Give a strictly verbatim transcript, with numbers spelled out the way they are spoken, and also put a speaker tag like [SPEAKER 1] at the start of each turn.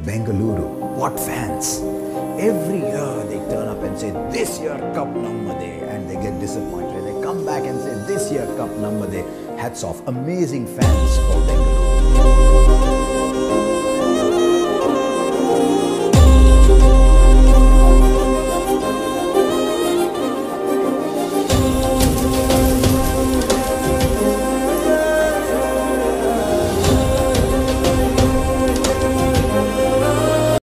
[SPEAKER 1] Bengaluru, what fans! Every year they turn up and say, this year cup number day, and they get disappointed. They come back and say, this year cup number day. Hats off, amazing fans for Bengaluru.